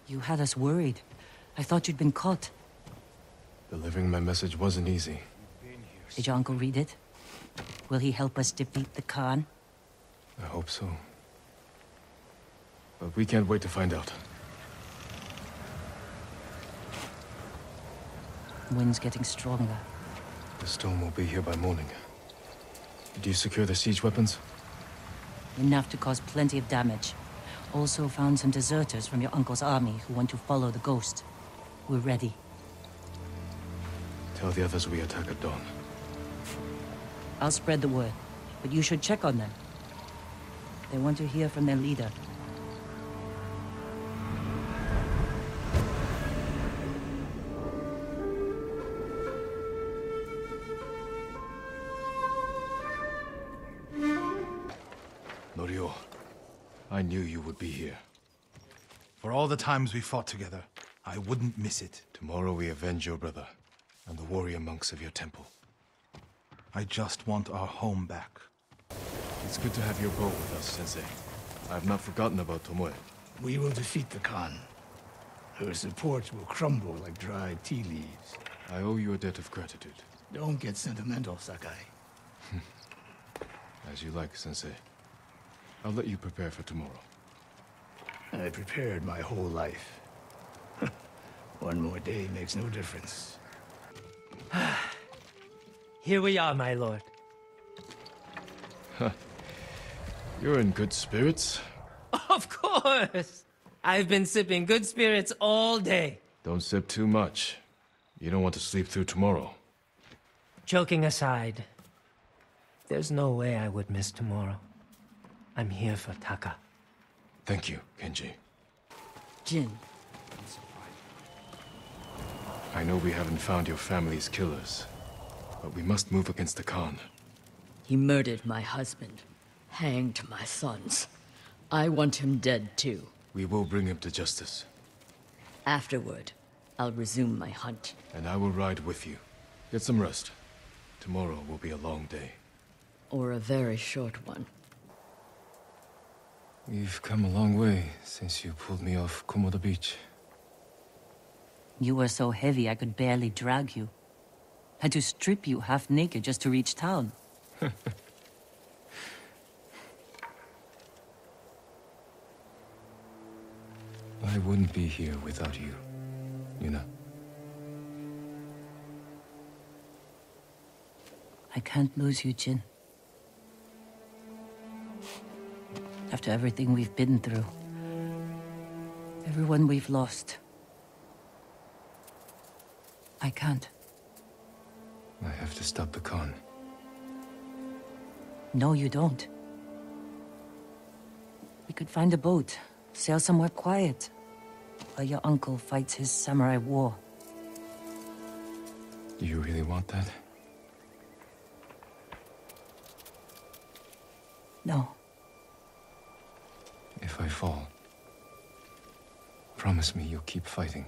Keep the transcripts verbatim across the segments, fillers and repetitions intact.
You had us worried. I thought you'd been caught. Delivering my message wasn't easy. Did your uncle read it? Will he help us defeat the Khan? I hope so. But we can't wait to find out. Wind's getting stronger. The storm will be here by morning. Did you secure the siege weapons? Enough to cause plenty of damage. Also found some deserters from your uncle's army who want to follow the ghost. We're ready. Tell the others we attack at dawn. I'll spread the word, but you should check on them. They want to hear from their leader. Norio, I knew you would be here. For all the times we fought together, I wouldn't miss it. Tomorrow we avenge your brother and the warrior monks of your temple. I just want our home back. It's good to have your bow with us, Sensei. I have not forgotten about Tomoe. We will defeat the Khan. Her support will crumble like dried tea leaves. I owe you a debt of gratitude. Don't get sentimental, Sakai. As you like, Sensei. I'll let you prepare for tomorrow. I prepared my whole life. One more day makes no difference. Here we are, my lord. You're in good spirits. Of course! I've been sipping good spirits all day. Don't sip too much. You don't want to sleep through tomorrow. Joking aside, there's no way I would miss tomorrow. I'm here for Taka. Thank you, Kenji. Jin. I know we haven't found your family's killers, but we must move against the Khan. He murdered my husband, hanged my sons. I want him dead too. We will bring him to justice. Afterward, I'll resume my hunt. And I will ride with you. Get some rest. Tomorrow will be a long day. Or a very short one. We've come a long way since you pulled me off Komoda Beach. You were so heavy I could barely drag you. Had to strip you half naked just to reach town. I wouldn't be here without you, you know. I can't lose you, Jin. After everything we've been through. Everyone we've lost. I can't. I have to stop the Khan. No, you don't. We could find a boat, sail somewhere quiet, while your uncle fights his samurai war. Do you really want that? No. If I fall, promise me you'll keep fighting.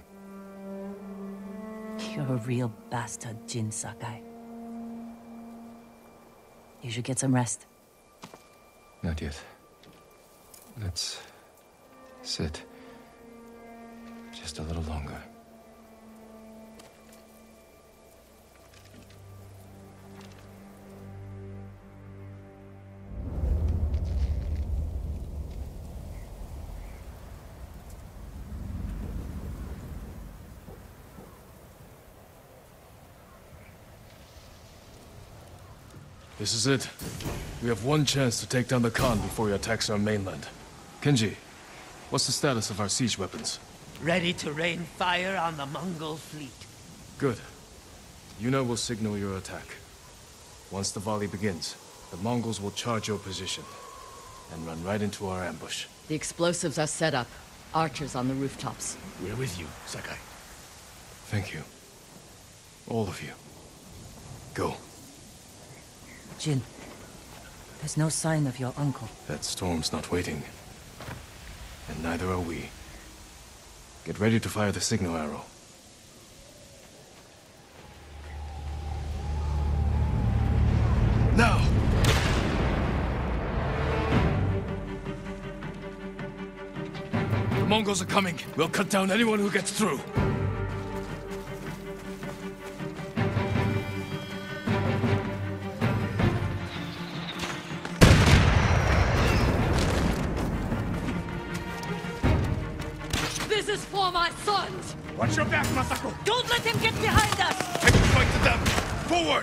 You're a real bastard, Jin Sakai. You should get some rest. Not yet. Let's sit just a little longer. This is it. We have one chance to take down the Khan before he attacks our mainland. Kenji, what's the status of our siege weapons? Ready to rain fire on the Mongol fleet. Good. Yuna will signal your attack. Once the volley begins, the Mongols will charge your position and run right into our ambush. The explosives are set up. Archers on the rooftops. We're with you, Sakai. Thank you. All of you. Go. Jin, there's no sign of your uncle. That storm's not waiting. And neither are we. Get ready to fire the signal arrow. Now! Mongols are coming. We'll cut down anyone who gets through. This is for my sons! Watch your back, Masako! Don't let him get behind us! Take the fight to them! Forward!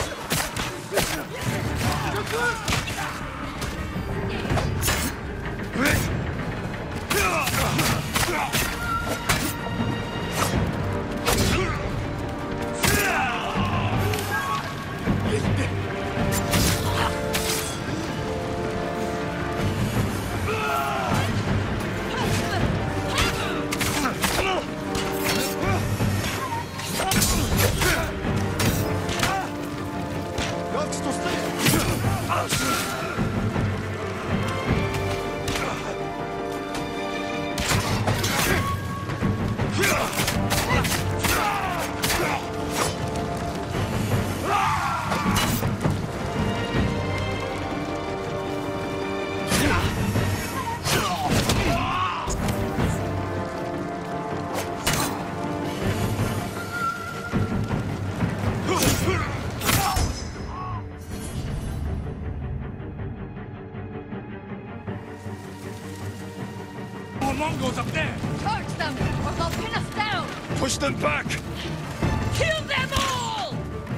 More Mongols up there! Charge them, or they'll pin us down! Push them back! Kill them all!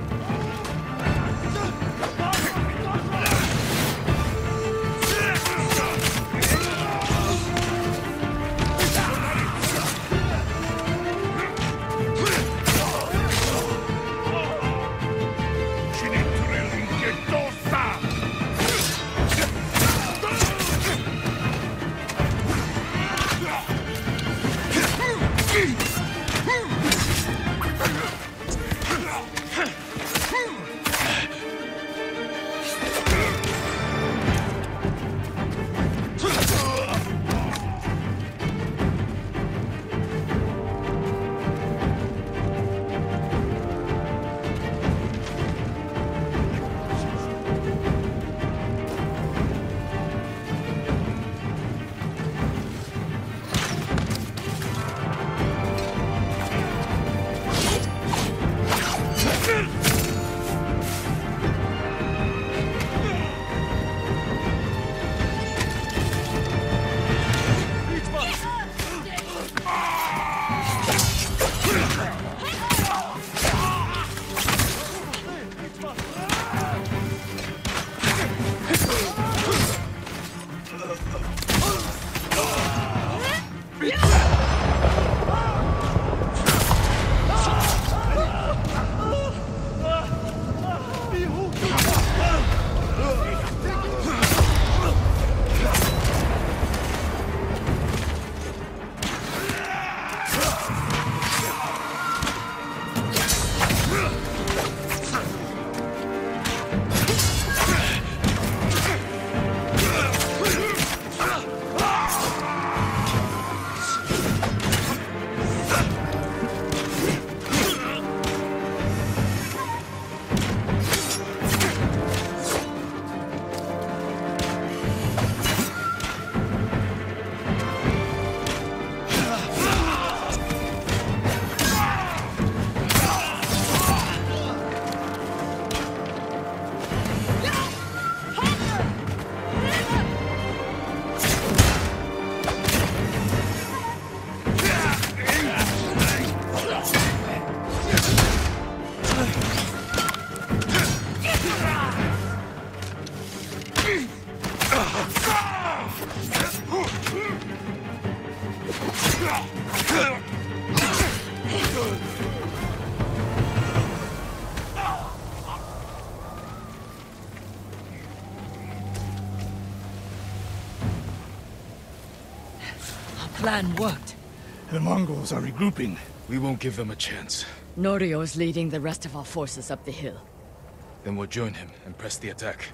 Plan worked. The Mongols are regrouping. We won't give them a chance. Norio is leading the rest of our forces up the hill. Then we'll join him and press the attack.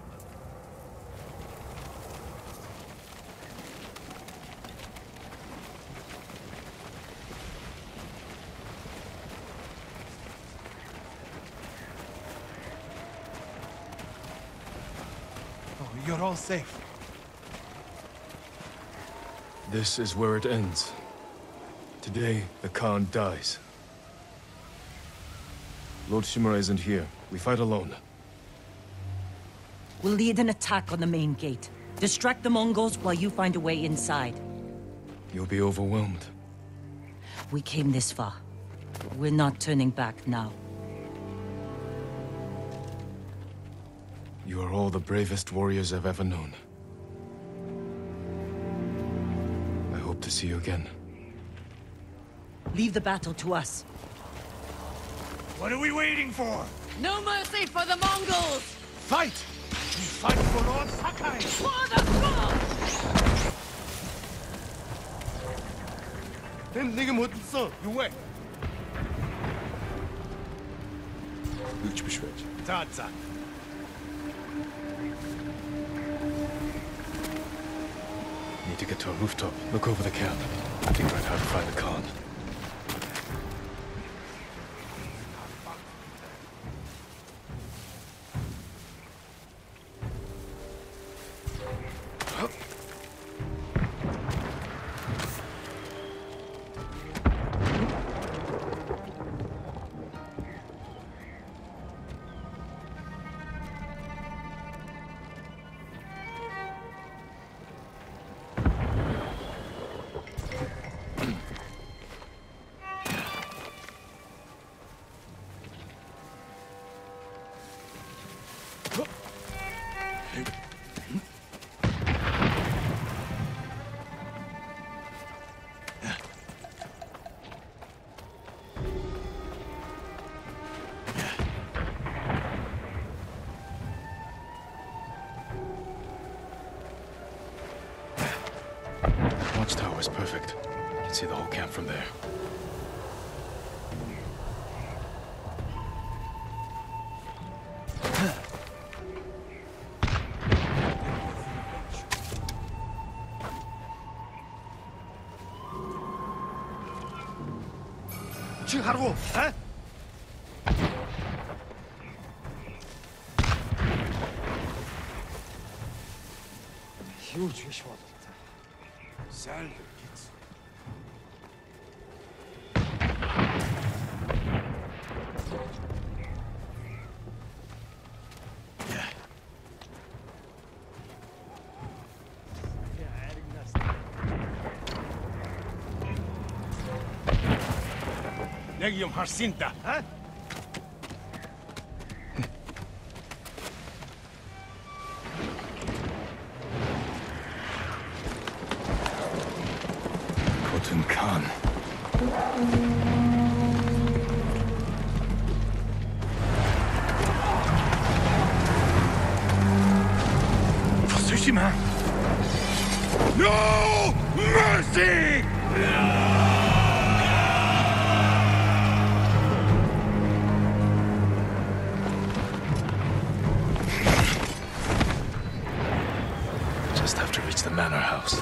Oh, you're all safe. This is where it ends. Today, the Khan dies. Lord Shimura isn't here. We fight alone. We'll lead an attack on the main gate. Distract the Mongols while you find a way inside. You'll be overwhelmed. We came this far. We're not turning back now. You are all the bravest warriors I've ever known. I hope to see you again. Leave the battle to us. What are we waiting for? No mercy for the Mongols! Fight! We fight for Lord Sakai! For the throne! 난 네가 못 있어. 유해. Luch beschwert. 자자. Need to get to a rooftop. Look over the camp. Figure out how to find the Khan. Watchtower is perfect. You can see the whole camp from there. 지금 하라고, 에? Huge issue. Salve, kids. Yeah. Yeah, adding this. 내가 좀 할 수 있다, 어? Khotun Khan. Tsushima. No mercy! Just have to reach the manor house.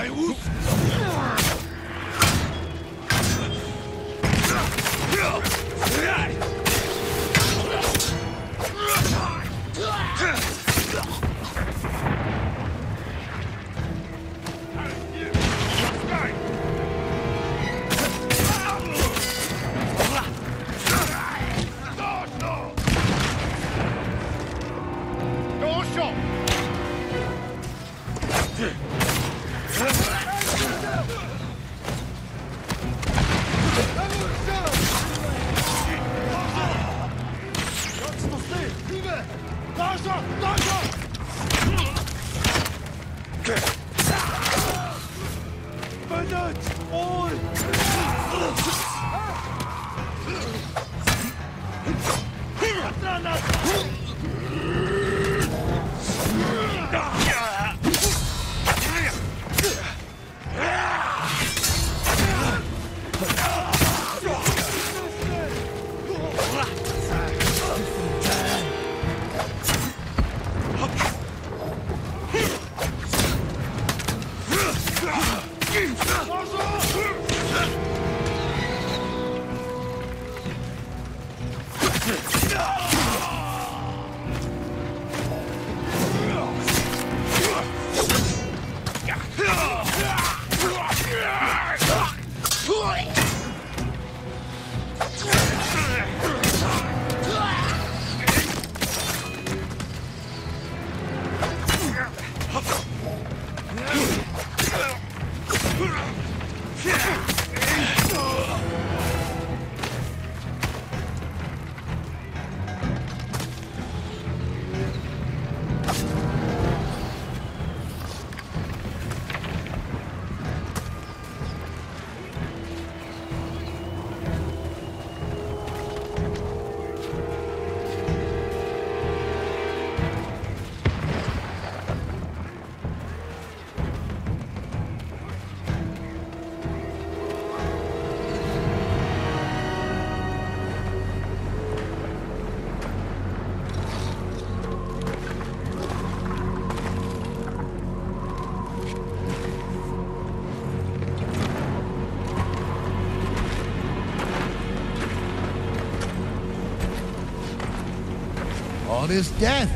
All this death.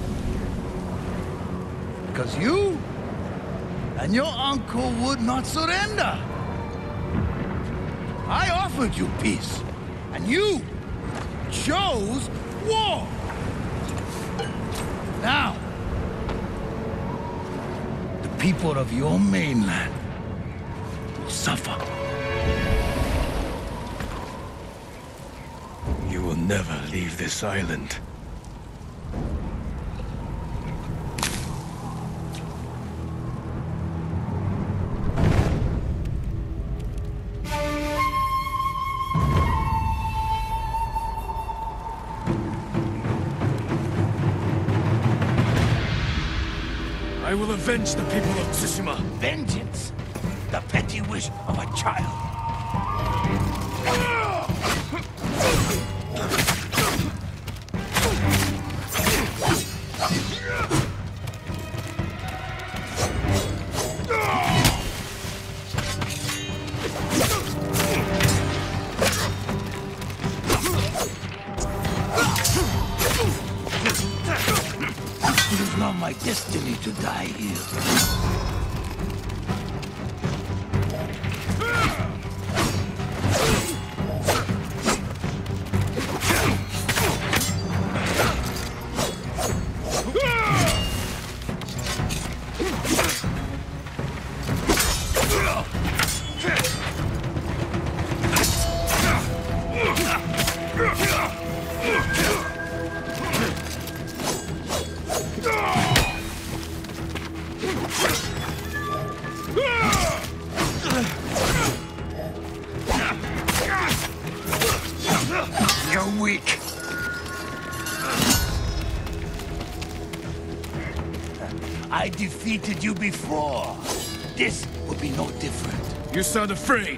Because you and your uncle would not surrender. I offered you peace, and you chose war. Now, the people of your mainland will suffer. You will never leave this island. I will avenge the people of Tsushima. Vengeance, the petty wish of a child. It is not my destiny to die here. You're weak. I defeated you before. This will be no different. You sound afraid.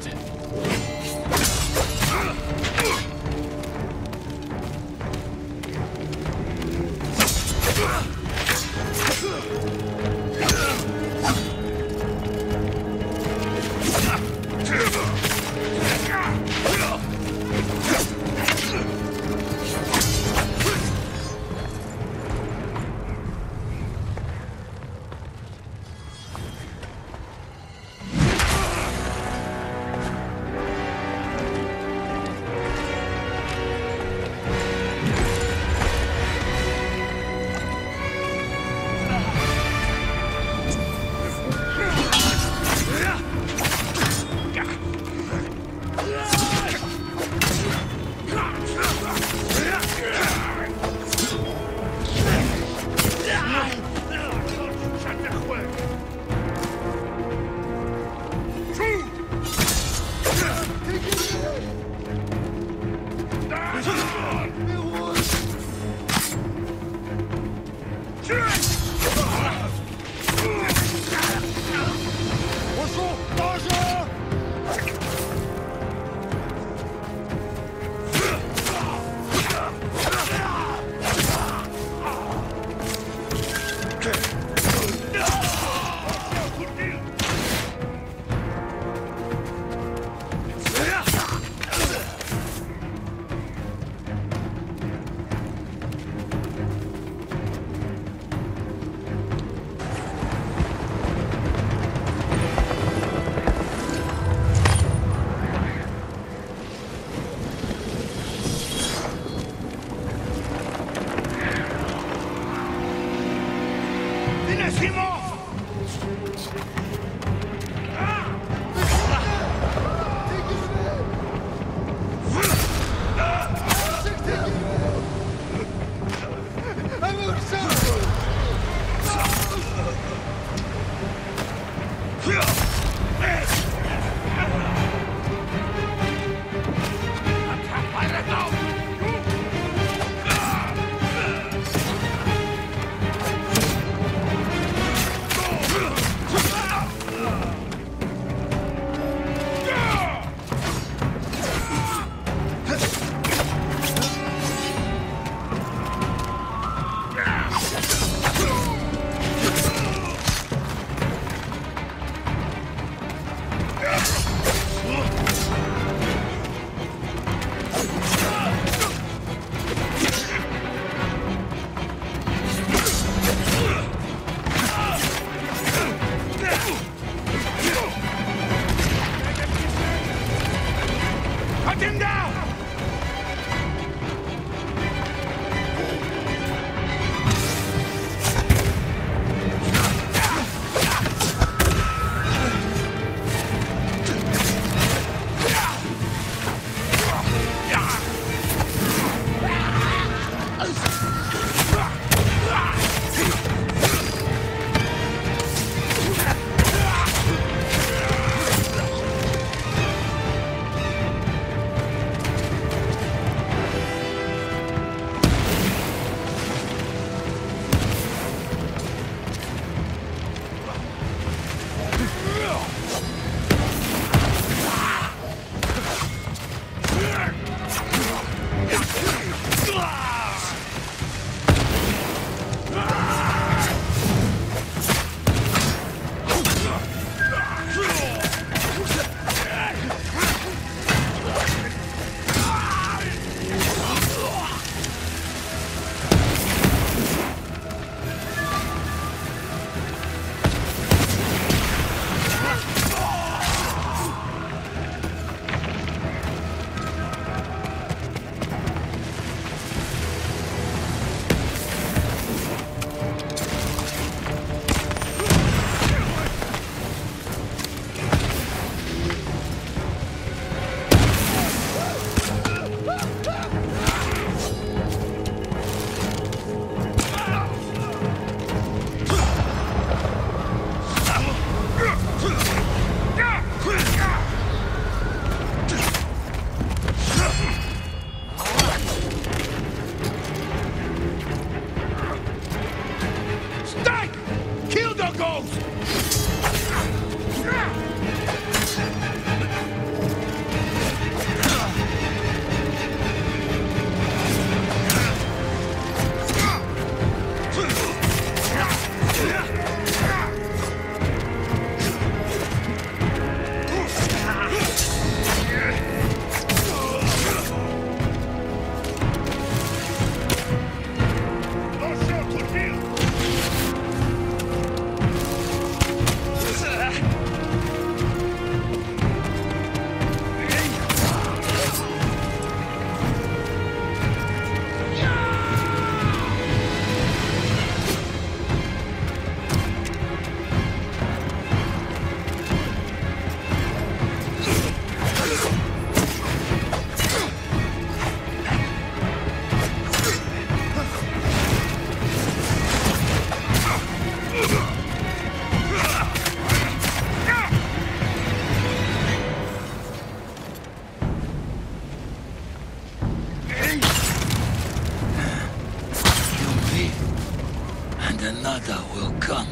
Another will come.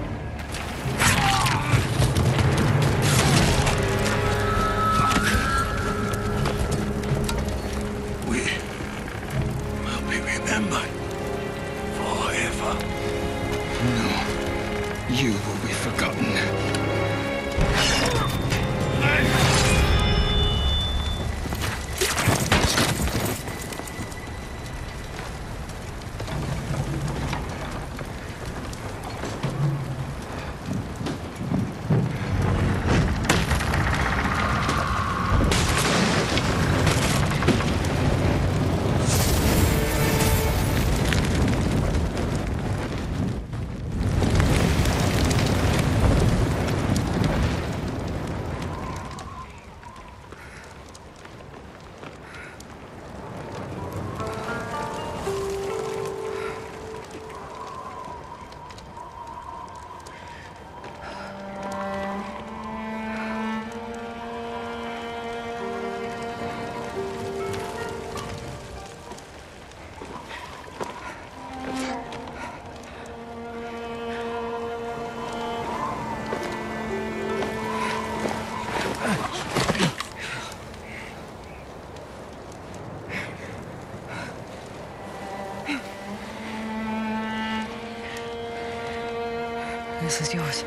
We will be remembered forever. You will be forgotten. This is yours.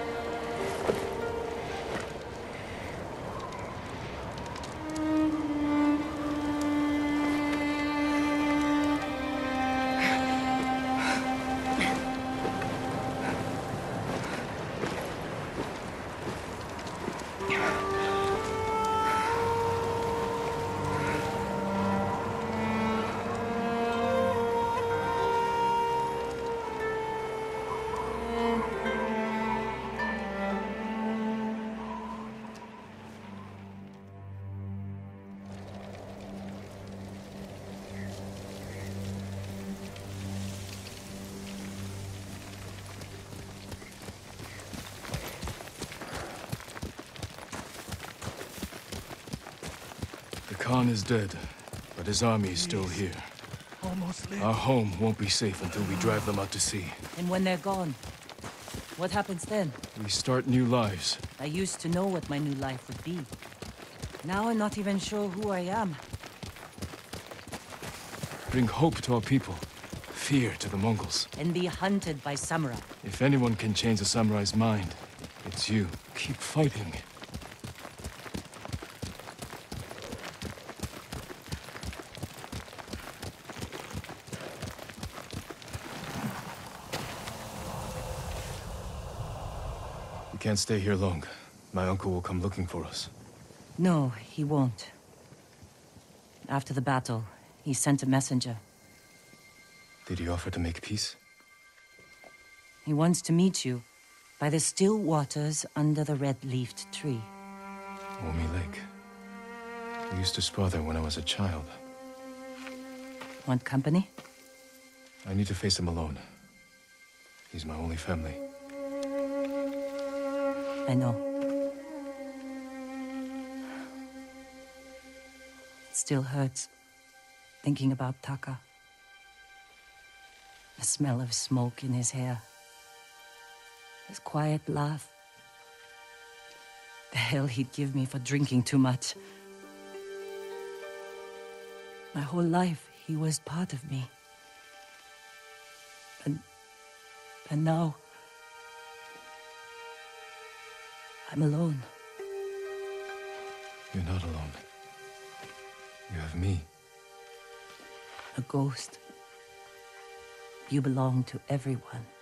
Khan is dead, but his army is still here. Almost there. Our home won't be safe until we drive them out to sea. And when they're gone, what happens then? We start new lives. I used to know what my new life would be. Now I'm not even sure who I am. Bring hope to our people, fear to the Mongols. And be hunted by samurai. If anyone can change a samurai's mind, it's you. Keep fighting. We can't stay here long. My uncle will come looking for us. No, he won't. After the battle, he sent a messenger. Did he offer to make peace? He wants to meet you by the still waters under the red-leafed tree. Womi Lake. We used to spar there when I was a child. Want company? I need to face him alone. He's my only family. I know. It still hurts, thinking about Taka. The smell of smoke in his hair. His quiet laugh. The hell he'd give me for drinking too much. My whole life, he was part of me. And... and now... I'm alone. You're not alone. You have me. A ghost. You belong to everyone.